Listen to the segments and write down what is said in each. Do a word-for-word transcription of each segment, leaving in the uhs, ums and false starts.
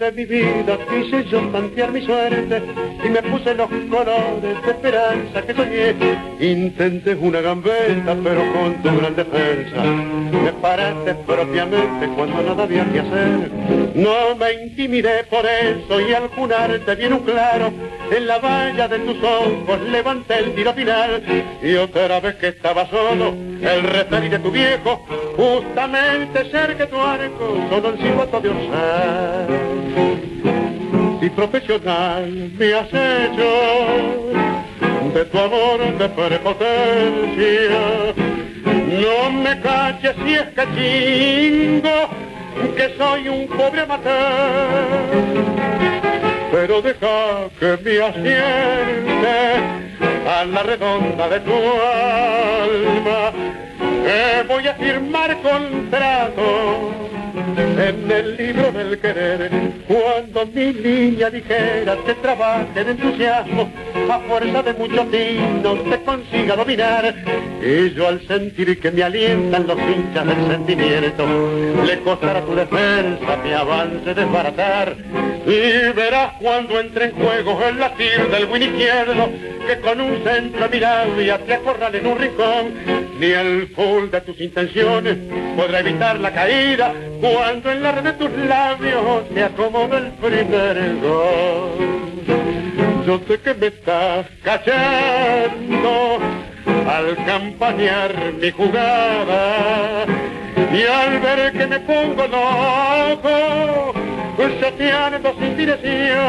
de mi vida quise yo tantear mi suerte y me puse los colores de esperanza que soñé. Intenté una gambeta pero con tu gran defensa me paraste propiamente cuando nada había que hacer. No me intimidé por eso y al junarte bien un claro en la valla de tus ojos levanté el tiro final y otra vez que estaba solo el referí de tu viejo justamente cerca de tu arco solo el silbato de orzal. Si profesional me has hecho de tu amor de prepotencia, no me caches si es que chingo que soy un pobre amateur, pero deja que me asiente a la redonda de tu alma, que voy a firmar contrato en el libro del querer. Cuando mi niña dijera te trabaje de entusiasmo, a fuerza de muchos tinos te consiga dominar, y yo al sentir que me alientan los hinchas del sentimiento, le costará tu defensa mi avance desbaratar, y verás cuando entre en juego el latir del win izquierdo, que con un centro mirable te acorral en un rincón, ni el full de tus intenciones podrá evitar la caída cuando en la red de tus labios te acomoda el primer gol. Yo sé que me estás cachando al campañar mi jugada y al ver que me pongo loco chateando sin dirección.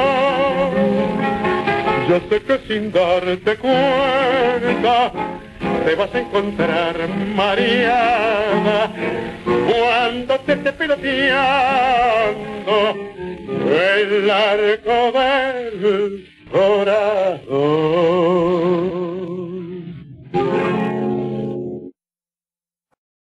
Yo sé que sin darte cuenta te vas a encontrar mareada cuando te esté peloteando el arco del corazón.